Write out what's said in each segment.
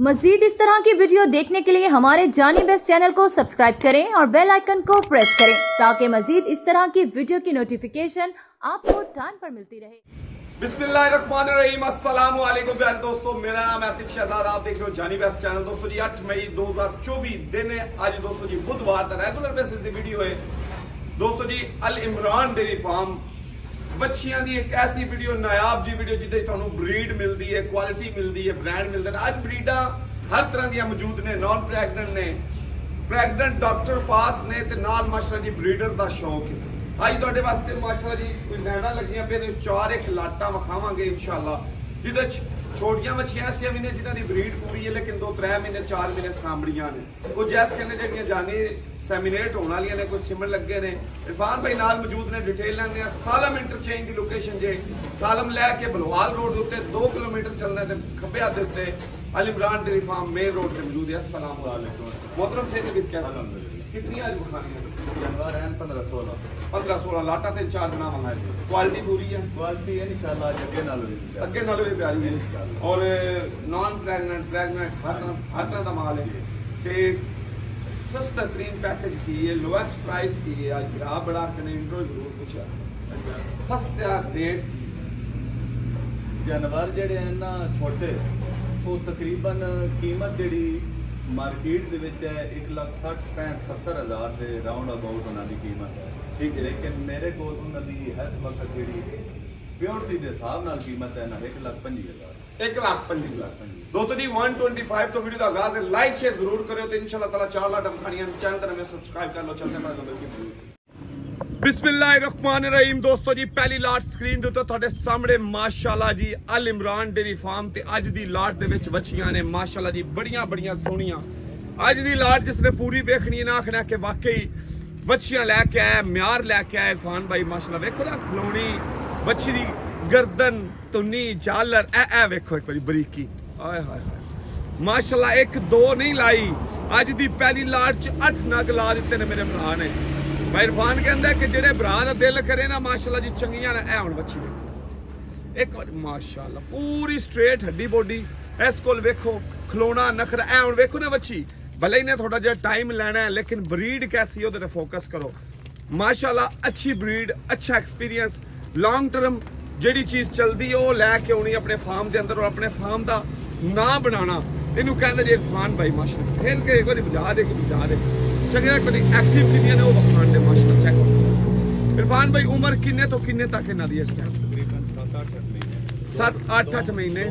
मजीद इस तरह की वीडियो देखने के लिए हमारे जानी बेस्ट चैनल को सब्सक्राइब करें और बेल आइकन को प्रेस करें ताकि मजीद इस तरह की वीडियो की नोटिफिकेशन आपको टाइम पर मिलती रहे। बिस्मिल्लाहिर्रहमानिर्रहीम, अस्सलाम वालेकुम प्यारे दोस्तों, मेरा नाम है आतिफ शहजाद, आप देख रहे हो जानी बेस्ट चैनल। दोस्तों जी 8 मई 2024 दिन है आज दोस्तों जी, बुधवार का रेगुलर बेसिस दी वीडियो है दोस्तों जी। अल इमरान डेयरी फार्म बच्चियां दी एक ऐसी वीडियो, नायाब जी वीडियो जिदे तुहानू ब्रीड मिलती है, क्वालिटी मिलती है, ब्रांड मिलते हैं। अज ब्रीडा हर तरह दी मौजूद ने, नॉन प्रैगनेंट ने, प्रैगनेंट डॉक्टर पास ने ते नाल माशाअल्लाह जी ब्रीडर दा शौक है। अज तुहाडे वास्ते माशाअल्लाह जी कोई नैना लगियां पे ने, 4 एक लाटा विखावांगे इंशाअल्लाह, जिदे छोटियां बच्चियां ऐसियां भी ने जिन्हां दी ब्रीड पूरी है लेकिन 2-3 महीने 4 महीने सामड़ियां ने। कुछ ऐसियां ने जिहड़ियां जानी सैमिनेट होने वाली ने, कुछ सिमर लगे ने। इरफान भाई नाल मौजूद ने, डिटेल लेंदे आ। सालम इंटरचेंज की लोकेशन जे सालम लैके बलवाल रोड उत्ते 2 किलोमीटर चलना ते खब्बे हाथ उत्ते Al Imran dairy farm main road पे मौजूद है। अस्सलाम वालेकुम मोहतरम से कैसे कितनी आज बुखारियां जानवर हैं? 15-16 लाटा ते 4 बना मंगाए। क्वालिटी पूरी है, क्वालिटी है इंशाल्लाह अगे नालों भी प्यारी है और नॉन प्रेगनेंट हर तरह का माल है ते सस्ता तरीन पैकेज की है, लोएस्ट प्राइस की है। आज बड़ा बड़ा कने इंट्रो जरूर पूछा सस्ता रेट। जानवर जेडे हैं ना छोटे वो तकरीबन कीमत जेडी मार्केट दे विच है 1,60,65,70,000 के राउंड अबाउट उन्हां दी कीमत है, ठीक है। लेकिन मेरे को उन्हां दी इस वक्त जेडी प्योरिटी दे हिसाब नाल कीमत है ना 1,25,000 दोस्तों जी 125 तो वीडियो का आगाज है। लाइक शेयर जरूर करो तो इंशाल्लाह ताला 4 लाख खानियां चैनल तरह में सब्सक्राइब कर लो। चलते हैं बिस्मिल्लाहिर्रहमानिर्रहीम दोस्तों जी, पहली लाट स्क्रीन दे उत्ते तुहाडे सामने माशाअल्लाह जी अल इमरान डेयरी फार्म ते अज दी लाट दे विच बच्चियां ने माशाअल्लाह जी, बड़ियां बड़ियां सोहणियां। अज दी लाट जिसने पूरी वेखनी है ना आखना कि वाकई बच्चियां लैके आया, म्यार लैके आया इरफान भाई माशाअल्लाह। वेखो ना खलोनी बच्ची दी गर्दन तुन्नी झालर ए वेखो एक बारी बरीकी, आय हाय हाय माशाअल्लाह। 1-2 नहीं लाई, अज दी पहली लाट च 8 नग ला दिते ने मेरे भरा ने। भाई इरफान कहंदा कि जेड़े भरा दा दिल करे ना माशाअल्लाह जी चंगियां ने। ए हुण बच्ची वेखो एक बार माशाअल्लाह, पूरी स्ट्रेट हड्डी बॉडी। इस कोल वेखो खलोना नखरा। ए हुण वेखो ना बच्ची, भले ही ने थोड़ा जिहा टाइम लेना है लेकिन ब्रीड कैसी ओहदे ते फोकस करो माशाअल्लाह। अच्छी ब्रीड, अच्छा एक्सपीरियंस, लॉन्ग टर्म जेड़ी चीज चलती है वो लैके आनी अपने फार्म के अंदर और अपने फार्म का नाम बनाना। इनू कहते जी इरफान भाई माशाअल्लाह। फिर के एक बार बुझा दे चंगे एक्टिव कितनी ने वो बखान दे माशाअल्लाह। चेक करो इरफान भाई उम्र किन्ने तो किन्ने तक इन्हां दी इस टाइम? तकरीबन 7-8 महीने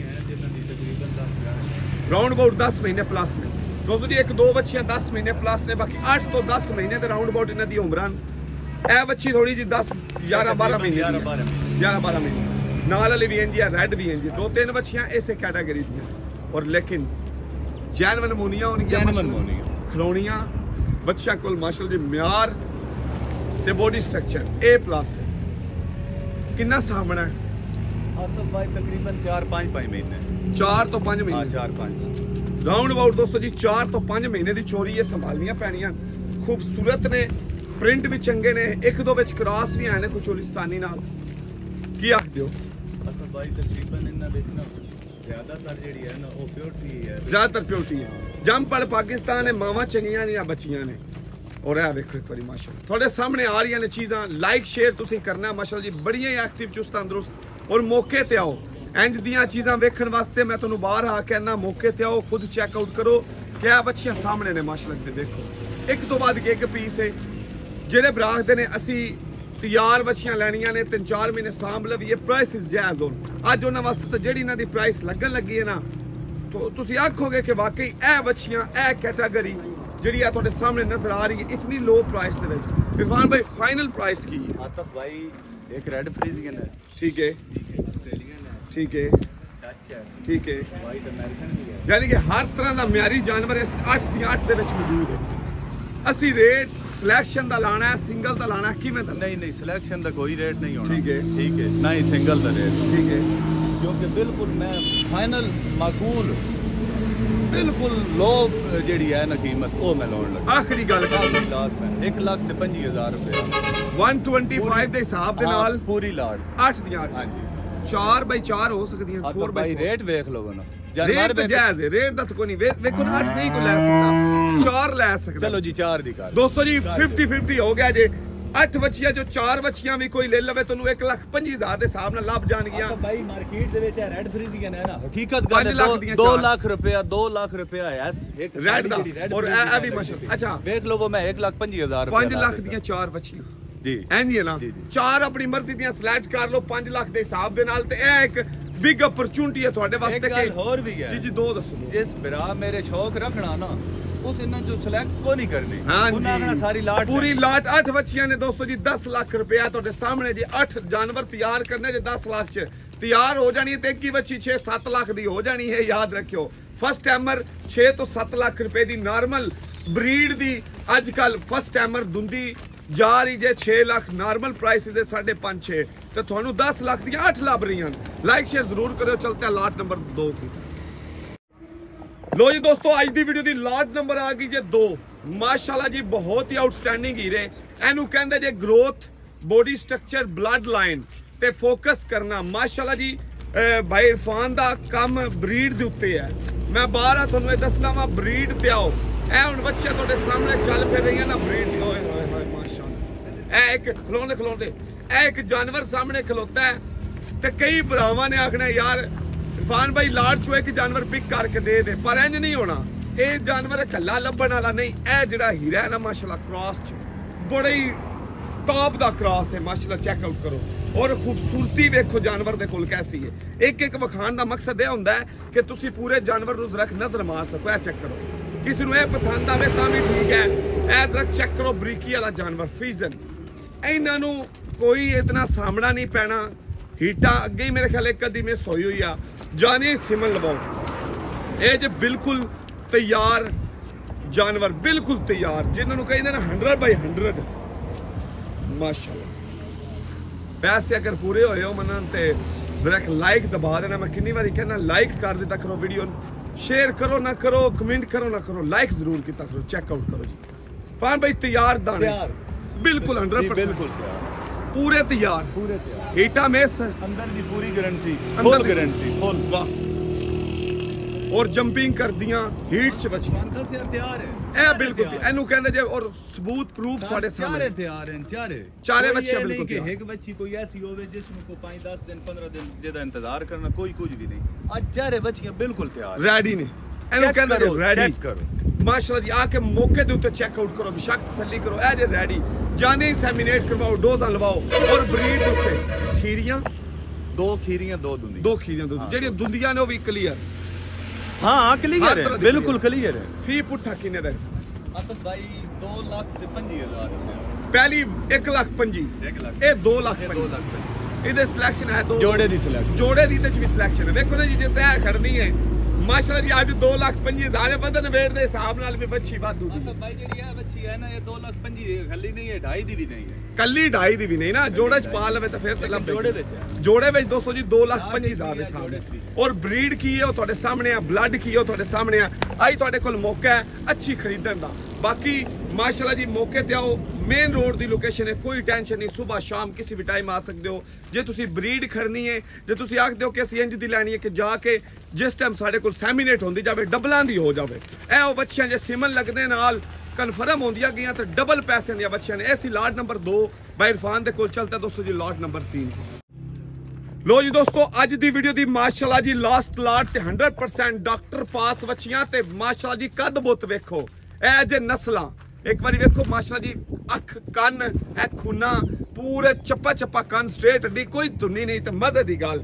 राउंड अबाउट 10 महीने प्लस ने दोस्तों जी। 1-2 बच्चियां 10 महीने प्लस ने, बाकी 8 तो 10 महीने के राउंड अबाउट इन्हां दी उम्रां। ए बच्ची थोड़ी जी 10-11-12 महीने 11-12 महीने नाल वाली भी इंजी रेड भी इंजी 2-3 बच्चियां इस कैटेगरी दी और लेकिन जैनवन मोनिया होनी खलोनियां बच्चियां कोल माशाअल्लाह जी म्यार ते बॉडी स्ट्रक्चर A+ है। कितना सामना है? तो भाई तकरीबन 4-5 महीने 4 तो 5 महीने 4-5 राउंड अबाउट दोस्तों जी 4 तो 5 महीने की चोरी है। संभालनियां पैनियां, खूबसूरत ने, प्रिंट भी चंगे ने, 1-2 विच क्रॉस भी आए ने कुछ चोलिस्तानी नाल। की आख दियो भाई तकरीबन इन्हां विच ना ज्यादातर जेडी है ना वो प्योरिटी है, ज्यादातर प्योरिटी है। जंपल पाकिस्तान है, मावा चंगियां दियां बच्चियां ने। और ए वेखो एक बारी माशाअल्लाह थोड़े सामने आ रही ने चीज़ां। लाइक शेयर तुसीं करना माशाअल्लाह जी, बड़ियां एक्टिव चुस्त तंदरुस्त और मौके ते आओ। इंज दियां चीज़ां वेखण वास्ते मैं तुहानू बाहर आ कहना मौके ते आओ, खुद चेकआउट करो क्या बच्चियां सामने ने माशाअल्लाह। ते देखो एक तो बाद एक पीस है जेडे बराक दे ने असी तैयार बच्चियां लैनियां ने 3-4 महीने सांभ लवीए, प्राइस जायज़ होन। अज उन्हां वास्ते तो जेड़ी इन्हां दी प्राइस लगन लगी है ना तो तुसीं आखोगे कि वाकई ए बच्चियां ए कैटेगरी जेड़ी है तुहाडे सामने नजर आ रही है इतनी लो प्राइस दे विच। इरफान भाई फाइनल प्राइस की है? आतफ भाई एक रेड फ्रीजियन है, ठीक है, ऑस्ट्रेलियन है, ठीक है, डच है, ठीक है, व्हाइट अमेरिकन भी है। यानी कि हर तरह का म्यारी जानवर इस 8 दे विच मौजूद है। असी रेट सिलेक्शन दा लाना है, सिंगल दा लाना है, किवें दा? नहीं सिलेक्शन दा कोई रेट नहीं होना, ठीक है ना ही सिंगल दा रेट, ठीक है, क्योंकि बिल्कुल मैं फाइनल माकूल बिल्कुल लो जेडी है ना कीमत वो मैं लाने लगा। आखिरी गल लास्ट में 1,25,000 रुपया 125 दे हिसाब दे नाल पूरी लाट 8 दियां। हाँ जी 4x4 हो सकती हैं, 4x4 भाई रेट वेख लो ना रेट तो जायज है, रेट दा तो कोई नहीं। देखो ना 8 नहीं कोई ले सकता, 4 ले सकता। चलो जी 4 दी कर दोस्तों जी 50-50 हो गया जे। 8 बच्चियां जो 4 बच्चियां भी कोई ले लवे तो 1,25,000 ਦੇ ਹਿਸਾਬ ਨਾਲ ਲੱਭ ਜਾਣਗੀਆਂ। भाई मार्केट ਦੇ ਵਿੱਚ ਰੈਡ ਫਰੀਜ਼ੀਆਂ ਨੇ ਨਾ ਹਕੀਕਤ 5 ਗੱਲ ਲੱਖ ਹੈ। ਦੀਆਂ 2 ਚਾਰ। ਲੱਖ ਰੁਪਇਆ 2 ਲੱਖ ਰੁਪਇਆ ਹੈ ਇੱਕ ਰੈਡ ਦਾ ਔਰ ਇਹ ਵੀ ਮਸ਼ਹੂਰ। ਅੱਛਾ ਵੇਖ ਲਓ ਮੈਂ 1,25,000 5 ਲੱਖ ਦੀਆਂ 4 ਬੱਚੀਆਂ ਜੀ ਐਨੀ ਹੈ ਨਾ। 4 ਆਪਣੀ ਮਰਜ਼ੀ ਦੀਆਂ ਸਿਲੈਕਟ ਕਰ ਲਓ 5 ਲੱਖ ਦੇ ਹਿਸਾਬ ਦੇ ਨਾਲ, ਤੇ ਇਹ ਇੱਕ ਬਿਗ ਅਪਰਚੂਨਿਟੀ ਹੈ ਤੁਹਾਡੇ ਵਾਸਤੇ। ਇੱਕ ਗੱਲ ਹੋਰ ਵੀ ਹੈ ਜੀ ਦੋ ਦੱਸੋ। ਜਿਸ ਭਰਾ ਮੇਰੇ ਸ਼ੌਕ ਰੱਖਣਾ ਨਾ ਉਸ ਇਹਨਾਂ ਚੋਂ ਸਿਲੈਕਟ ਕੋ ਨਹੀਂ ਕਰਨੀ। ਉਹਨਾਂ ਨਾਲ ਸਾਰੀ ਲਾਟ ਪੂਰੀ ਲਾਟ 8 ਬੱਚੀਆਂ ਨੇ ਦੋਸਤੋ ਜੀ। 10 ਲੱਖ ਰੁਪਇਆ ਤੁਹਾਡੇ ਸਾਹਮਣੇ ਜੀ। 8 ਜਾਨਵਰ ਤਿਆਰ ਕਰਨੇ ਜੇ 10 ਲੱਖ ਚ ਤਿਆਰ ਹੋ ਜਾਣੀ ਤੇ ਇੱਕ ਹੀ ਬੱਚੀ 6-7 ਲੱਖ ਦੀ ਹੋ ਜਾਣੀ ਹੈ। ਯਾਦ ਰੱਖਿਓ ਫਸਟ ਟਾਈਮਰ 6 ਤੋਂ 7 ਲੱਖ ਰੁਪਏ ਦੀ ਨਾਰਮਲ ਬਰੀਡ ਦੀ ਅੱਜ ਕੱਲ ਫਸਟ ਟਾਈਮਰ ਦੁੰਦੀ ਜਾ ਰਹੀ ਜੇ 6 ਲੱਖ ਨਾਰਮਲ ਪ੍ਰਾਈਸ ਦੇ 5.5-6 ਤੇ ਤੁਹਾਨੂੰ 10 ਲੱਖ ਦੀਆਂ 8 ਲੱਭ ਰਹੀਆਂ। ਲਾਈਕ ਸ਼ੇਅਰ ਜ਼ਰੂਰ ਕਰਿਓ। ਚਲਤੇ ਆ ਲਾਟ ਨੰਬਰ 2 की। लो जी दोस्तों आज दी वीडियो दी लाट नंबर आ गई जे 2। माशाल्लाह जी बहुत ही आउटस्टैंडिंग हीरे। एनू कहंदे जे growth body structure blood line ते फोकस करना। माशाल्लाह जी भाई इरफान दा काम ब्रीड दे उत्ते है। मैं बाहर तुहानू दसना वा ब्रीड ते आओ। ए हुण बच्चे तुहाडे सामने चल फिर रही है ना ब्रीड दी। ओए होए होए माशाल्लाह ए एक खलोंदे ए एक जानवर सामने खलोता है ते कई भरावां ने आखना यार इरफान भाई लाट चो एक जानवर पिक करके दे दे, पर इंज नहीं होना। ये जानवर कला लभण वाला नहीं। ए जिहड़ा हीरा है ना माशाल्लाह क्रॉस च बड़े ही टॉप दा क्रॉस है माशाल्लाह। चेक आउट करो और खूबसूरती देखो जानवर दे कोल कैसी है। एक एक विखाण दा मकसद यह हुंदा है कि तुसी पूरे जानवर नूं रख नजर मार सको। ए चेक करो किसी नूं ए पसंद आवे तां भी ठीक है। ए दरख्त चेक करो बरीकी वाला जानवर फीजन। इन्हां नूं कोई इतना सामना नहीं पैना। हीटा अगे ही मेरे ख्याल एक कदी मिस होई हुई आ। जाने सिमन लवाओ ये जे बिल्कुल तैयार जानवर, बिल्कुल तैयार जिन्होंने कहते ना 100/100 माशाल्लाह। पैसे अगर पूरे होए हो मनन ते एक लाइक दबा देना। मैं कितनी बारी कहना लाइक कर दिता करो, वीडियो शेयर करो ना करो, कमेंट करो ना करो, लाइक जरूर किया करो। चेकआउट करो जी फान भाई तैयार दाने बिल्कुल 100% बिल्कुल पूरे तैयार हीटा मेस अंदर दी पूरी गारंटी, फुल गारंटी, फुल। वाह और जंपिंग कर दियां हीट च बचियां तैयार है। ए बिल्कुल एनू कहंदे जे और सबूत प्रूफ ਤੁਹਾਡੇ ਸਾਹਮਣੇ तैयार हैं। चारे बच्चे बिल्कुल कि एक बच्ची कोई ऐसी होवे जिसमें को 5-10 दिन 15 दिन जेदा इंतजार करना कोई कुछ भी नहीं। आज चारे बच्चियां बिल्कुल तैयार रेडी ने। एनू कहंदे जे रेडी करो माशाल्लाह जी। आके मौके दे उत्ते चेकआउट करो, बेशक तसल्ली करो। ए जे रेडी जाने ही सेमिनेट करवाओ, डोज़ां लवाओ और ब्रीड दे उत्ते खीरियां 2 खीरियां 2 दुंदी 2 खीरियां 2 जेडी दुंदियां ने वो भी क्लियर। हां क्लियर है, बिल्कुल क्लियर है। फी पुट्ठा किने दा अतक भाई 2,05,000 पहली 1,05,000 ए 2,05,000 ਇਹਦੇ ਸਿਲੈਕਸ਼ਨ ਹੈ 2 ਜੋੜੇ ਦੀ ਸਿਲੈਕਸ਼ਨ, ਜੋੜੇ ਦੀ ਤੇ ਚ ਵੀ ਸਿਲੈਕਸ਼ਨ ਹੈ। ਵੇਖੋ ਨਾ ਜੀ ਜੇ ਸਹਿ ਖੜਨੀ ਹੈ ਮਾਸ਼ਾਅੱਲਾ ਜੀ ਅੱਜ 2,05,000 ਬੰਦੇ ਨੇ ਵੇਟ ਦੇ ਹਿਸਾਬ ਨਾਲ ਵੀ ਬੱਚੀ ਵਾਧੂ ਦੀ। ਤਾਂ ਭਾਈ ਜਿਹੜੀ ਹੈ ਬੱਚੀ ਹੈ ਨਾ ਇਹ 2,05,000 ਖੱਲੀ ਨਹੀਂ ਹੈ, 2.5 ਦੀ ਵੀ ਨਹੀਂ ਹੈ, ਕੱਲੀ 2.5 ਦੀ ਵੀ ਨਹੀਂ ਨਾ। ਜੋੜੇ ਚ ਪਾ ਲਵੇ ਤਾਂ ਫਿਰ ਤੇ ਲੱਭੇ। ਜੋੜੇ ਵਿੱਚ ਹੈ, ਜੋੜੇ ਵਿੱਚ 200 ਜੀ 2,05,000 ਦੇ ਸਾਹਮਣੇ। ਔਰ ਬਰੀਡ ਕੀ ਹੈ ਉਹ ਤੁਹਾਡੇ ਸਾਹਮਣੇ ਆ, ਬਲੱਡ ਕੀ ਹੈ ਉਹ ਤੁਹਾਡੇ ਸਾਹਮਣੇ ਆ। ਆਈ ਤੁਹਾਡੇ ਕੋਲ ਮੌਕਾ ਹੈ ਅੱਛੀ ਖਰੀਦਣ ਦਾ। बाकी माशाल्लाह जी मौके ते आओ। मेन रोड दी लोकेशन है, कोई टेंशन नहीं। सुबह शाम किसी भी टाइम आ सकते हो। जे तुसी ब्रीड खड़नी है, जे तुसी आखदे हो कि असीं इंज दी लैनी है कि जाके जिस टाइम साडे कोल सैमिनेट होंदी जावे डबलां दी हो जावे। ए ओ बच्चियां जे सिमन लगदे नाल कन्फर्म होंदियां गईयां ते डबल पैसे दियां बच्चियां ने। ऐसी लाट नंबर 2 बाई इरफान दे कोल चलता दोस्तों जी लाट नंबर 3। लो जी दोस्तों अज दी वीडियो दी माशाल्लाह जी लास्ट लाट ते 100% डॉक्टर पास बच्चियां ते माशाल्लाह जी कद बुत वेखो। ए जे नस्लां एक बारी वेखो माशाल्लाह जी अख कन ए खूना पूरे चप्पा चप्पा कन स्ट्रेट हड्डी कोई धुनी नहीं ते मजे दी गल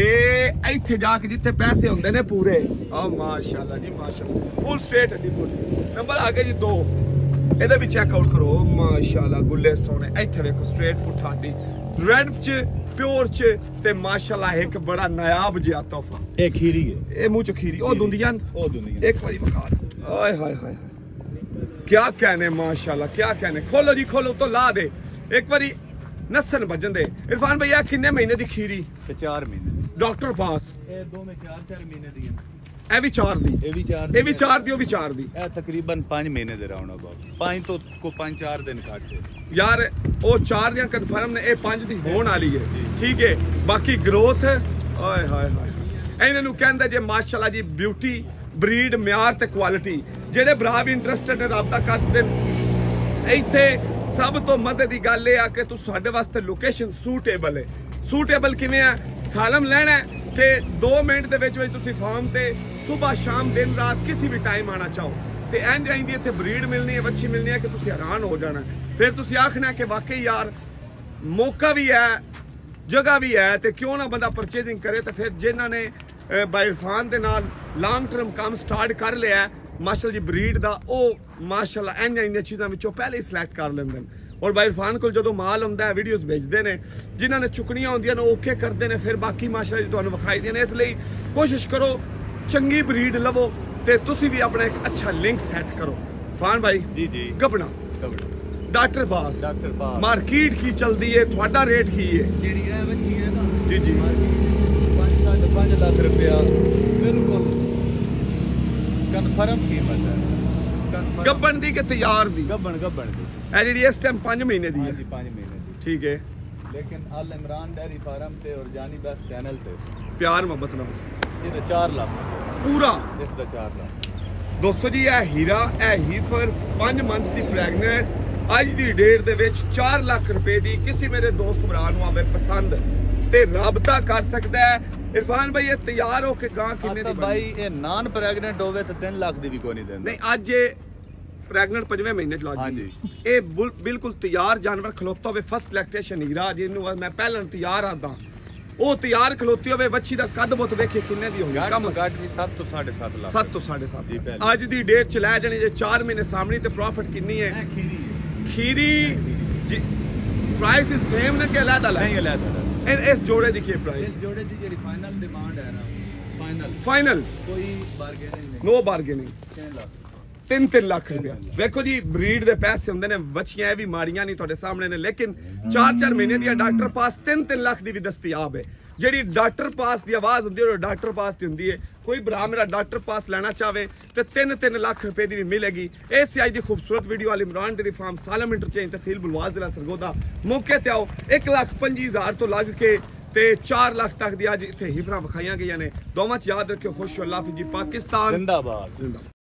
ए इत्थे जाके जिथे पैसे होंदे ने पूरे आ माशाल्लाह जी माशाल्लाह फुल स्ट्रेट हड्डी पूरी। नंबर आ गया जी 2 ਇਹਦੇ ਵੀ ਚੈੱਕ ਆਊਟ ਕਰੋ ਮਾਸ਼ਾਅੱਲਾ ਗੁੱਲੇ ਸੋਹਣੇ। ਇੱਥੇ ਵੇਖੋ ਸਟ੍ਰੇਟ ਪੁੱਠਾ ਹੱਡੀ ਰੈਡ ਚ प्योर च ते माशाल्लाह एक बड़ा नायाब जिहा तोहफा। एक खीरी है ए मुंह च खीरी ओ दुंदियां एक बारी बखा। ओए हाय हाय क्या कहने माशाल्लाह क्या कहने। खोलो जी खोलो तो ला दे एक बारी नसन बजन दे। इरफान भैया किन्ने महीने दी खीरी? 4 महीने डॉक्टर पास। ए 2 में 4 महीने दी ए भी 4 दी ए भी 4 दी ओ भी 4 दी ए तकरीबन 5 महीने दे राउंड अबाउट 5 तो को 5-4 दिन काटे यार ओ 4 दियां कंफर्म ने ए 5 दी होण वाली है ठीक है। बाकी ग्रोथ ओए हाय हाय ਇਹਨਾਂ ਨੂੰ ਕਹਿੰਦੇ ਜੇ ਮਾਸ਼ਾਅੱਲਾ ਜੀ ਬਿਊਟੀ ਬਰੀਡ ਮਿਆਰ ਤੇ ਕੁਆਲਿਟੀ। ਜਿਹੜੇ ਭਰਾ ਵੀ ਇੰਟਰਸਟਡ ਨੇ ਰਾਬਤਾ ਕਰ ਸਕਦੇ। ਇੱਥੇ ਸਭ ਤੋਂ ਮਦਦ ਦੀ ਗੱਲ ਇਹ ਆ ਕਿ ਤੁਸੀਂ ਸਾਡੇ ਵਾਸਤੇ ਲੋਕੇਸ਼ਨ ਸੂਟੇਬਲ ਹੈ। ਸੂਟੇਬਲ ਕਿਵੇਂ ਆ? ਸਾਲਮ ਲੈਣਾ ਤੇ 2 ਮਿੰਟ ਦੇ ਵਿੱਚ ਤੁਸੀਂ ਫਾਰਮ ਤੇ ਸਵੇਰ ਸ਼ਾਮ ਦਿਨ ਰਾਤ ਕਿਸੇ ਵੀ ਟਾਈਮ ਆਣਾ ਚਾਹੋ ਤੇ ਇੰਜ ਆਈਂਦੀ ਇੱਥੇ ਬਰੀਡ ਮਿਲਣੀ ਹੈ, ਵੱਛੀ ਮਿਲਣੀ ਹੈ ਕਿ ਤੁਸੀਂ ਹੈਰਾਨ ਹੋ ਜਾਣਾ। ਫਿਰ ਤੁਸੀਂ ਆਖਣਾ ਕਿ ਵਾਕਈ ਯਾਰ ਮੌਕਾ ਵੀ ਹੈ, ਜਗ੍ਹਾ ਵੀ ਹੈ ਤੇ ਕਿਉਂ ਨਾ ਬੰਦਾ ਪਰਚੇਜ਼ਿੰਗ ਕਰੇ। ਤੇ ਫਿਰ ਜਿਨ੍ਹਾਂ ਨੇ ਬਾਈ ਇਰਫਾਨ ਦੇ ਨਾਲ ਲੌਂਗ ਟਰਮ ਕੰਮ ਸਟਾਰਟ ਕਰ ਲਿਆ ਮਾਸ਼ਾਅੱਲਾ ਜੀ ਬਰੀਡ ਦਾ, ਉਹ ਮਾਸ਼ਾਅੱਲਾ ਇੰਨੀਆਂ ਚੀਜ਼ਾਂ ਵਿੱਚੋਂ ਪਹਿਲੇ ਹੀ ਸਿਲੈਕਟ ਕਰ ਲੈਂਦੇ ਨੇ। ਔਰ ਬਾਈ ਇਰਫਾਨ ਕੋਲ ਜਦੋਂ ਮਾਲ ਹੁੰਦਾ ਹੈ ਵੀਡੀਓਜ਼ ਭੇਜਦੇ ਨੇ, ਜਿਨ੍ਹਾਂ ਨੇ ਚੁੱਕਣੀਆਂ ਹੁੰਦੀਆਂ ਨੇ ਓਕੇ ਕਰਦੇ ਨੇ, ਫਿਰ ਬਾਕੀ ਮਾਸ਼ਾਅੱਲਾ ਜੀ ਤੁਹਾਨੂੰ ਵਿਖਾਈ ਦੀਆਂ ਨੇ। ਇਸ ਲਈ ਕੋਸ਼ਿਸ਼ ਕਰੋ ਚੰਗੀ ਬਰੀਡ ਲਵੋ ਤੇ ਤੁਸੀਂ ਵੀ ਆਪਣਾ ਇੱਕ ਅੱਛਾ ਲਿੰਕ ਸੈੱਟ ਕਰੋ। ਫਾਨ ਭਾਈ ਜੀ ਗੱਬਣਾ ਡਾਕਟਰ ਬਾਸ ਮਾਰਕੀਟ ਕੀ ਚਲਦੀ ਹੈ, ਤੁਹਾਡਾ ਰੇਟ ਕੀ ਹੈ? ਜਿਹੜੀ ਇਹ ਬੱਚੀ ਹੈ ਨਾ ਜੀ 5.5 ਲੱਖ ਰੁਪਇਆ ਬਿਲਕੁਲ ਕਨਫਰਮ ਕੀਮਤ ਹੈ। ਗੱਬਣ ਦੀ ਕਿ ਤਿਆਰ ਦੀ? ਗੱਬਣ ਦੀ ਇਹ ਜਿਹੜੀ ਇਸ ਟਾਈਮ 5 ਮਹੀਨੇ ਦੀ ਹੈ। ਹਾਂਜੀ 5 ਮਹੀਨੇ ਦੀ। ਠੀਕ ਹੈ। ਲੇਕਿਨ ਅਲ ਇਮਰਾਨ ਡੈਰੀ ਫਾਰਮ ਤੇ ਔਰ ਜਾਨੀ ਬੈਸਟ ਚੈਨਲ ਤੇ ਪਿਆਰ ਮੁਹੱਬਤ ਨਾਲ ਇਹਦਾ 4 ਲੱਖ ਪੂਰਾ। ਇਸ ਦਾ 4 ਲੱਖ ਦੋਸਤੋ ਜੀ ਇਹ ਹੀਰਾ ਇਹ ਹੀਫਰ 5 ਮੰਥ ਦੀ ਪ੍ਰੈਗਨੈਂਟ ਅੱਜ ਦੀ ਡੇਟ ਦੇ ਵਿੱਚ 4 ਲੱਖ ਰੁਪਏ ਦੀ ਕਿਸੇ ਮੇਰੇ ਦੋਸਤ ਭਰਾ ਨੂੰ ਆਵੇ ਪਸੰਦ ਤੇ ਰਾਬਤਾ ਕਰ ਸਕਦਾ ਹੈ। ਇਰਫਾਨ ਭਾਈ ਇਹ ਤਿਆਰ ਹੋ ਕੇ ਗਾਂ ਕਿੰਨੇ ਦੀ ਭਾਈ ਇਹ ਨਾਨ ਪ੍ਰੈਗਨੈਂਟ ਹੋਵੇ ਤਾਂ 3 ਲੱਖ ਦੀ ਵੀ ਕੋਈ ਨਹੀਂ ਦਿੰਦਾ। ਨਹੀਂ ਅੱਜ ਇਹ ਪ੍ਰੈਗਨੈਂਟ 5ਵੇਂ ਮਹੀਨੇ ਚ ਲੱਗ ਗਈ। ਇਹ ਬਿਲਕੁਲ ਤਿਆਰ ਜਾਨਵਰ ਖਲੋਤਾ ਹੋਵੇ ਫਸਟ ਲੈਕਟੇਸ਼ਨ ਹੀਰਾ ਜਿਹਨੂੰ ਮੈਂ ਪਹਿਲਾਂ ਤਿਆਰ ਆਦਾਂ ਉਹ ਤਿਆਰ ਖਲੋਤੀ ਹੋਵੇ। ਵੱਛੀ ਦਾ ਕੱਦ ਬੁੱਤ ਵੇਖੇ ਕਿੰਨੇ ਦੀ ਹੋਣੀ? ਕੰਮ ਘੱਟ ਵੀ 7 ਤੋਂ 7.5 ਲੱਖ। 7 ਤੋਂ 7.5 ਅੱਜ ਦੀ ਡੇਟ ਚ ਲੈ ਜਾਣੀ ਜੇ 4 ਮਹੀਨੇ ਸਾਹਮਣੇ ਤੇ ਪ੍ਰੋਫਿਟ ਕਿੰਨੀ ਹੈ? ਖੀਰੀ ਪ੍ਰਾਈਸ ਇਜ਼ ਸੇਮ ਨਾ ਕਿ ਅਲੱਗ ਅਲੱਗ? ਨਹੀਂ ਅਲੱਗ। ਇਸ ਜੋੜੇ ਦੀ ਕੀ ਪ੍ਰਾਈਸ? ਇਸ ਜੋੜੇ ਦੀ ਜਿਹੜੀ ਫਾਈਨਲ ਡਿਮਾਂਡ ਹੈ ਨਾ ਫਾਈਨਲ ਕੋਈ ਬਾਰਗੇਨਿੰਗ ਨਹੀਂ। ਨੋ ਬਾਰਗੇਨਿੰਗ। 3 ਲੱਖ 3 ਲੱਖ ਰੁਪਇਆ। ਵੇਖੋ ਜੀ ਬਰੀਡ ਦੇ ਪੈਸੇ ਹੁੰਦੇ ਨੇ, ਵੱਛੀਆਂ ਇਹ ਵੀ ਮਾੜੀਆਂ ਨਹੀਂ ਤੁਹਾਡੇ ਸਾਹਮਣੇ ਨੇ, ਲੇਕਿਨ 4 ਮਹੀਨੇ ਦੀਆਂ ਡਾਕਟਰ ਪਾਸ 3 ਲੱਖ ਦੀ ਵੀ ਦਸਤਿਆਬ ਹੈ। ਜਿਹੜੀ ਡਾਕਟਰ ਪਾਸ ਦੀ ਆਵਾਜ਼ ਹੁੰਦੀ ਹੈ ਉਹ ਡਾਕਟਰ ਪਾਸ ਦੀ ਹੁੰਦੀ ਹੈ। ਕੋਈ ਭਰਾ ਮੇਰਾ ਡਾਕਟਰ ਪਾਸ ਲੈਣਾ ਚਾਹਵੇ ਤੇ 3 ਲੱਖ ਰੁਪਏ ਦੀ ਵੀ ਮਿਲੇਗੀ। ਇਹ ਸੀ ਅੱਜ ਦੀ ਖੂਬਸੂਰਤ video Al Imran dairy farm Salam interchange tehsil Bulwas ਜ਼ਿਲ੍ਹਾ ਸਰਗੋਦਾ। ਮੌਕੇ ਤੇ ਆਓ 1,25,000 ਤੋਂ ਲੱਗ ਕੇ ਤੇ 4 ਲੱਖ ਤੱਕ ਦੀ ਅੱਜ ਇੱਥੇ ਹੀਫਰਾਂ ਵਿਖਾਈਆਂ ਗਈਆਂ ਨੇ। ਦੋਵਾਂ ਚ ਯਾਦ ਰੱਖਿਓ ਖੁਸ਼ ਅੱਲਾਹ ਹਾਫਿਜ਼ ਜੀ। ਪਾਕਿਸਤਾਨ ਜ਼ਿੰਦਾਬਾਦ।